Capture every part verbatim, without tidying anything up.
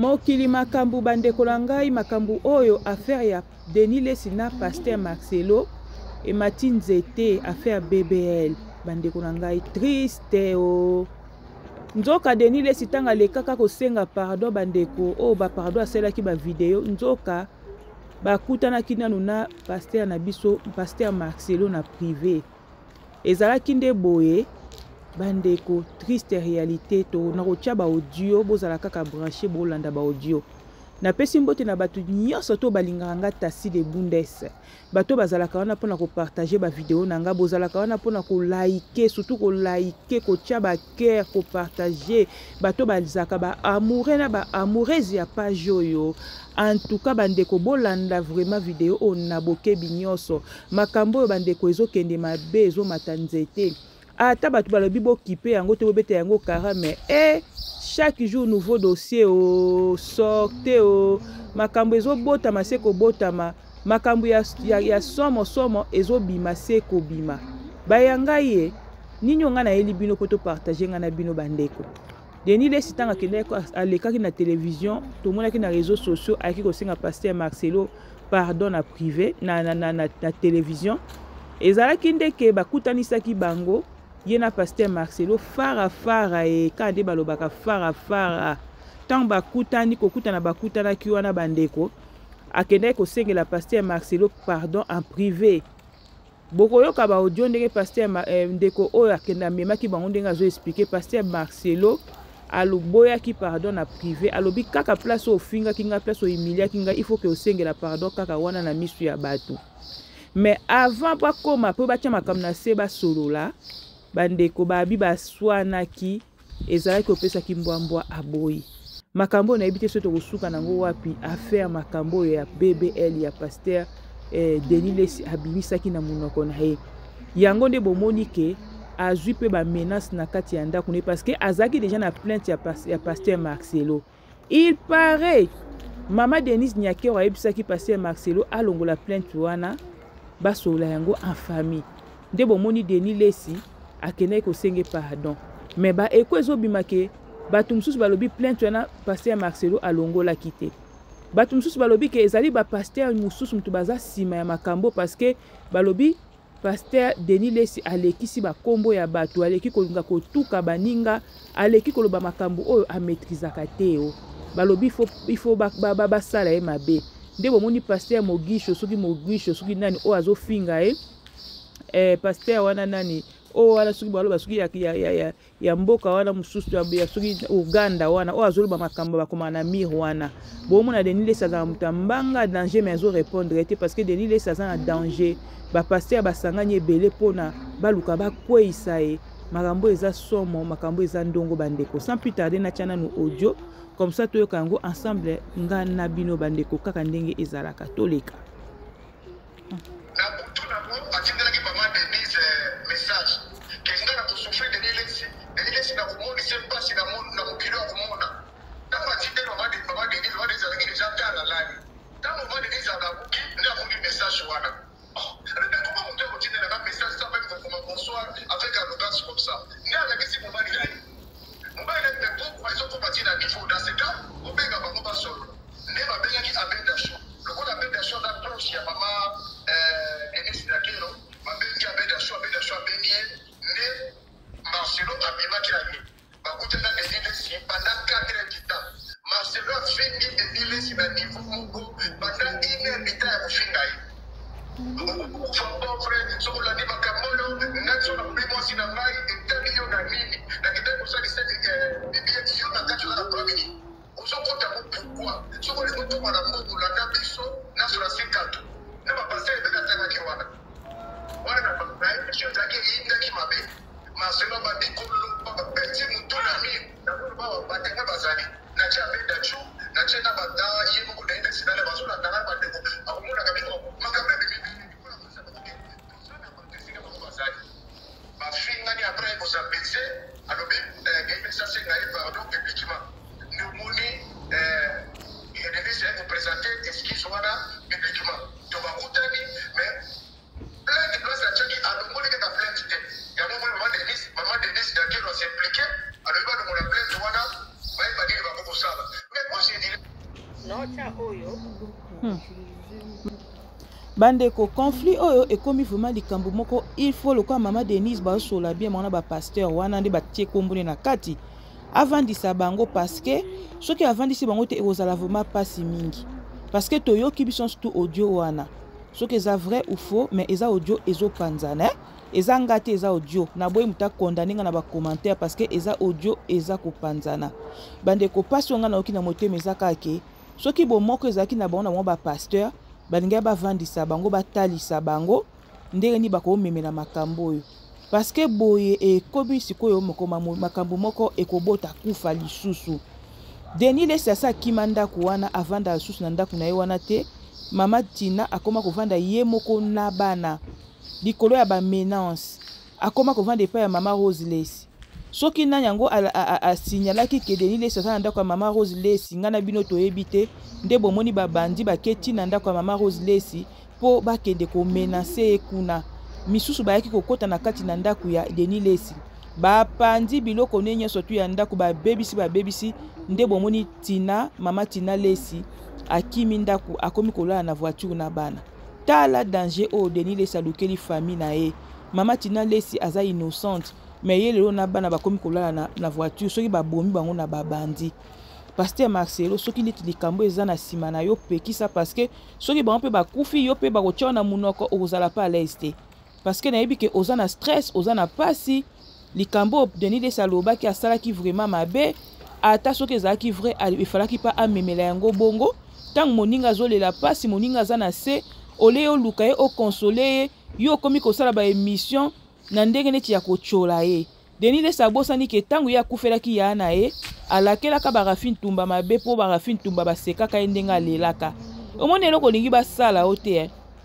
mokili makambu bandeko na ngai makambu oyo affaire ya Denis Lesi na Pasteur Marcelo et Martin Nzete affaire B B L bandeko na ngai triste o nzoka Denis Lesi tanga lekaka kosenga pardon bandeko o ba pardon aselaki ba video nzoka bakutanaki nanu na Pasteur na biso Pasteur Marcelo na privé ezalaki nde boye bandeko triste réalité to na kotia ba audio bozala kaka branché bolanda ba audio na pesi mbote na batu nyonso to balinganga tasi de bundes bato bazalaka wana pona ko partager ba vidéo nanga bozalaka wana pona ko liker surtout ko liker ko tia ba cœur ko partager bato bazaka ba amoureux na ba amoureuse ya page yo en tout cas bandeko bolanda vraiment vidéo on na bokebi nyonso makambo bandeko ezokende mabe ezo matanzete ata bato balobi bokipe yango te bobete yango kara mais eh chaque jour nouveau dossier o sorte o makambo ezobotama se kobotama makambo ya, ya, ya somo somo ezobima se kobima bayanga ye nini nga na yeli bino poto partager nga na bino bandeko Denis Lesi tanga kende alekaki na télévision tomonaki na réseaux sociaux aki kosenga Pasteur Marcelo pardon na privé na na na, na, na télévision ezalaki ndeke bakutanisaki bango yena Pasteur Marcelo fara fara e kande balobaka fara fara tant bakutani kokutana bakutana ki wana bandeko akende ko sengela Pasteur Marcelo pardon en privé bokoyoka ba audio ndenge Pasteur eh, ndeko oyo akenda memaki bango ndenge azo expliquer Pasteur Marcelo aloboya ki pardon na privé alobi kaka place au finga kinga place au humilia kinga il faut que osengela pardon kaka wana na misu ya batu mais avant pa koma po batia makambo na se ba solola bandeko babi baswanaki ezalaki kopesaki mbwambwa aboyi makambo na ebite soto kosuka nango wapi affaire makambo ya B B L ya Pasteur eh, Denis Lesi abimisaki na munoko na ye yango nde bomoni ke azwi pe ba menace na kati ya ndako ne parce que azaki déjà na plainte ya, pas, ya Pasteur Marcelo il paraît mama Denise Nyakero ayebisaki Pasteur Marcelo alongola plainte wana basola yango en famille nde bomoni Denis Lesi akene ko senge pardon mais ba eko ezobima ke batu mususu balobi plainte wana Pasteur Marcelo alongola kite batu mususu balobi ke ezali ba pasteur mususu mutu baza sima ya makambo parce que balobi Pasteur Denis Lesi alekisi ba kombo ya batu aleki kolinga kotuka baninga aleki koloba makambo oyo a maîtrisaka te o balobi il faut il faut ba ba, ba, ba sala e mabe nde bomoni Pasteur Mogisho soki Mogisho soki nani o azo finga e eh Pasteur wana nani o wala suki baloba suki ya ya ya ya mboka wana mususu ya suki Uganda wana o azoloba makambo bakoma na mir wana bomona Denis Lesi aza mutambanga danger mais azo répondre te parce que Denis Lesi aza na danger ba pasteur basanganye belé pona baluka bakweisa e makambo eza somo makambo eza ndongo bandeko sans plus tarder na chana nu audio comme ça toyoka yango ensemble nga na bino bandeko kaka ndenge ezalaka toleka na butu na bo atindelaki mama Denise message kenga na kusufri Denis Lesi Denis Lesi na kumoni se pasi na mon na mukilo ya kumona kama tinde mama de mama Denise wana ezalaki déjà tala lani kama mama Denise anabuki ndio muni message wana oh rebe kuma mtu mtinde na message ça même comme bonsoir avec un langage comme ça ndio anakisi mama ni nani mama ile pe pourquoi ils ont combattu na niveau dans ce cas on benga bango ba solo ne ba benga ki abenda show le ko abenda show na proche ya mama Denis Nyakero mabengi abenda show abenda show bengi ne Marcelo abimaki la nuit bakutana Denis Lesi pendant quatre heures du temps Marcelo a fini Denis Lesi na niveau moko pendant une heure du temps ya kufinga yi Famba frère sokola ni makamolo nacho na primo sina mai etabio na nini na kitabu sa liseti bibia hiyo na kacho na province usokota pourquoi sokola ni mtu mwana mungu la kabiso na sura sikatu na bapase beka tanga kiwana wana na baba hiyo zake inda kimabe Marcelo badikolo baba peti mtu na mimi na baba batanga bazali na cha benda chu na cha na bada yemo ko daenda sinale bazula tanga badeko akumuna kabiko makambe bibi ma fille nani après vous appelez alors bien ça c'est naïf pardon publiquement nous moni euh il devait se présenter excuse wana publiquement donc va contani mais plein de places à Tchaki à le moni que ta plainte il y a mon maman Denis maman Denis qui doit s'impliquer alors il va demander plainte wana va pas dire va pas ça mais moi j'ai dit hmm. Bandeko conflit oyo ekomi vraiment likambo moko il faut le quoi maman Denise ba sola bien mona ba pasteur wana nde batie kombone na kati avandisa bango parce que soki avandisi bango te ekozala vraiment pasi mingi parce que toyoki biso surtout audio wana soki eza vrai ou faux mais eza audio ezopanzana eza ngate eza audio na boyi muta condamner nga na ba commentaire parce que eza audio eza kopanzana bandeko pasi nga na oki na motema eza kake soki bo moko ezaki na bango na bango ba pasteur balinga bavandisa bango batalisa bango ndenge ni bakomemela makambo oyo parce que boye ekomi sikoyo moko makambo moko ekobota kufa lisusu Denis Lesi asa akima ndako wana avanda lisusu na ndako na ye wana te mama Tina akoma kovanda ye moko na bana likolo ya bamenance akoma kovanda epai ya mama Rose Lesi soki nani yango asignalaki ke Denis Lesi asa na ndako ya mama Rose Lesi nga na bino toyebi te nde bomoni babandi baketi na ndako ya mama Rose Lesi po bakende komenase kuna misusu bayaki kokota na kati na ndako ya Denis Lesi bapandi biloko ne nyonso tu ya ndako babebisi babebisi nde bomoni Tina mama Tina Lesi akimi ndako akomi kolala na voiture na bana tala danger o Denis Lesi alukeli famille na ye mama Tina Lesi aza innocente mais ye lelo na bana bakomi kolala na, na voiture soki babomi bango na babandi Pasteur Marcelo soki neti likambo eza na sima na yo pekisa parce que soki bango pe bakufi yo pe bakotia na munoko ozala pa à l'aise te parce que nayebi ke oza na stress oza na pasi likambo Denis Lesi alobaki asalaki vraiment mabe ata soki ezalaki vrai efalaki pa amemela yango bongo tango moninga azolela pasi moninga aza na se ole yo luka ye okonsole ye yo okomi kosala ba émission na ndenge neti ya kochola ye Denis Lesi abosani ke tango ye akufelaki ya na ye alakelaka barafine tumba mabe po barafine tumba basekaka ye ndenge alelaka omoni eloko olingi basala o te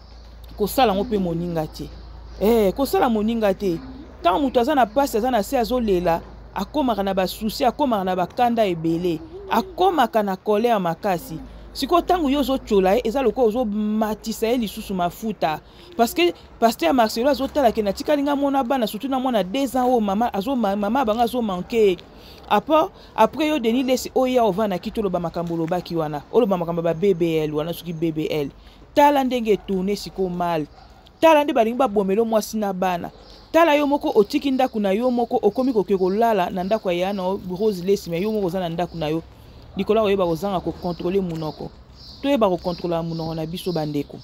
kosala ngo mpe moninga te eh kosala moninga te tango moto aza na pasi aza na se azolela akomaka na basusi akomaka na bakanda ebele akomaka na colère makasi siko tango yo ozochola ye eza loko ozomatisa ye lisusu mafuta parce que Pasteur Marcelo azotala ke natikali nga mona bana surtout na mwana deux ans o mama azo mama banga azomanke après après yo Denis Lesi oya ovana kitoloba makambo lobaki wana oloba makambo ba B B L wana soki B B L tala ndenge tourner siko mal tala nde balingi babomelo mwasi na bana tala yo moko otiki ndako na yo moko okomi koke kolala na ndako ya na Rose Lesi mais yo moko oza na ndako na yo likola oyeba kozanga ko contrôler munoko toyeba ko contrôler munoko na biso bandeko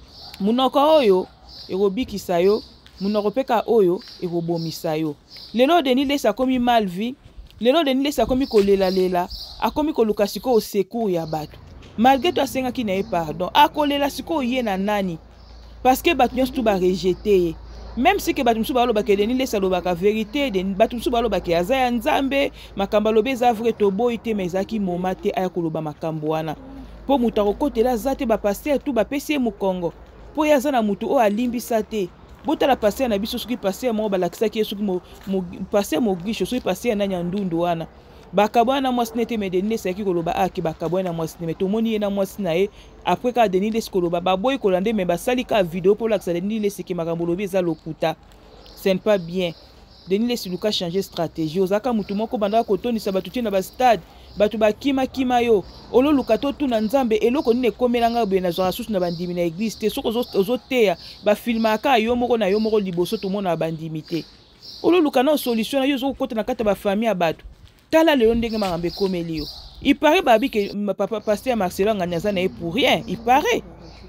munoko oyo ekobikisa yo munoko peka oyo ekobomisa yo lelo Denis Lesi akomi mal vie lelo Denis Lesi akomi kolela lela akomi koluka siko au secours ya bato malgré toi asengaki na ye pardon akolela siko ye na nani parce que bato nyonso tu ba rejeter même si que bato musu balobaka Denis Lesi alobaka vérité bato musu balobaka aza ya nzambe makambo alobi eza vrai toboyi te mais ezaki moma te aya koloba makambo wana po moto akokotela aza te bapaster tu bapesi ye mokongo po ye aza na motu oyo alimbisa te botala paster na biso soki paster moko balakisaki ye soki paster mogisho soki paster nani ya ndundu wana bakabwana na mwasi nete me Denis Lesi ayaki koloba aki bakabwana na mwasi me tomoni ye na mwasi na ye après ka Denis Lesi koloba baboyi kolande me basali ka video po lakisa Denis Lesi ke makambo lobi eza lokuta ce n'est pas bien Denis Lesi luka changer stratégie ozaka mutu moko banda kotonisa batu tina ba stade batu bakima kima yo olo luka to tuna nzambe eloko nini ekomelanga boye na zwa susu na bandimi na église te soko ozoteya ba filmaka yo moko na yo moko liboso to mona bandimi te olo luka na solution na yo zo kota na kata ba famille ya batu tala lelo ndenge makambo ekomeli yo il paraît babi que papa Pasteur Marcelo nganyaza na ye pour rien il paraît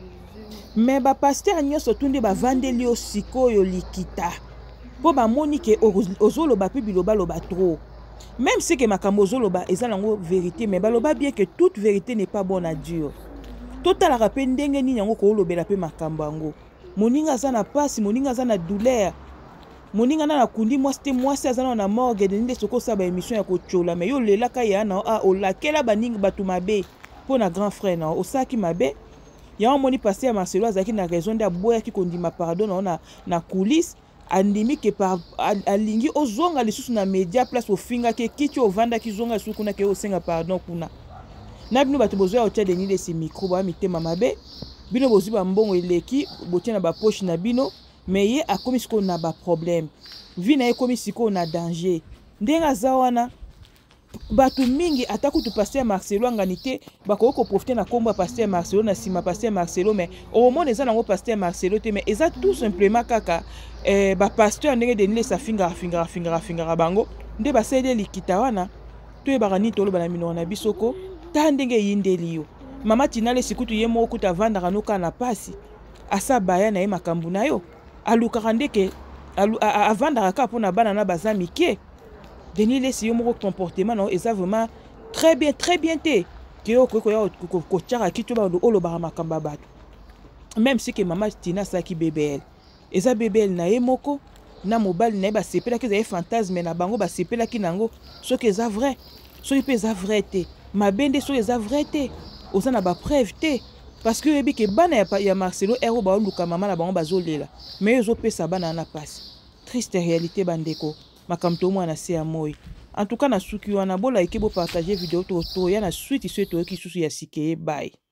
mais ba pasteur nyonso tunde bavandeli yo sikoyo likita po bamoni ke ozoloba pe biloba loba trop même si que makambo ozoloba eza nango vérité mais baloba bien que toute vérité n'est pas bonne à Dieu totalaka pe ndenge nini yango kolobela pe makambo yango moninga aza na pasi moninga aza na douleur moninga na kundi mwasi te mwasi aza na morgue Denis Lesi kosa ba émission ya kochola mais yo lelaka ya na a olakela baninga batu mabe po na grand frère na osaki mabe ya moni Pasteur Marcelo azaki na raison de boya ki kondima pardon na na coulisse andimi ke par alingi ozonga lisusu na media place ofinga ke kiti ovanda ki zonga lisusu kuna ke osenga pardon kuna na bino bato bozoya otia Denis Lesi micro ba mitema mabe bino bozi ba mbongo eleki botia na ba poche na bino mais ye akomi siko na ba problème vie na ye komi siko na danger ndenga za wana bato mingi ata kutu Pasteur Marcelo angani te bakoki koprofite na kombo ya Pasteur Marcelo na nsima Pasteur Marcelo, mais omona eza nango Pasteur Marcelo te, mais eza tout simplement kaka eh, bapasteur ndenge Denilesi afingaka fingaka fingaka fingaka bango nde basali likita wana toyebaka nini toloba na minoko na bisoko ta ndenge eyindeli yo. Mama Tinalesi kutu ye moko kutu avandaka noka na pasi asa baya na ye makambo na yo alukaka ndeke avandaka kaka mpona bana na baza mike. Denilesi yo moko comportement na eza vraiment très bien très bien te ke yo koya kotiaka kito olobaka makambo ya bato. Même si que Mama Tina asalaki B B L eza B B L na ye moko na mobali na ye basepelaki ezali fantasme na bango basepelaki nango soki eza vrai soki mpe eza vrai te mabe nde soki eza vrai te oza na bapreuve te parce que oyebi ke bana ya, ya Marcelo ero baoluka mama na bango bazolela mais ezopesa bana na pasi. Triste réalité bandeko makambo tomona se ya moi. En tout cas na suki wana bola eke bo partager vidéo to to ya na suite so to ki susu ya sikeye bye.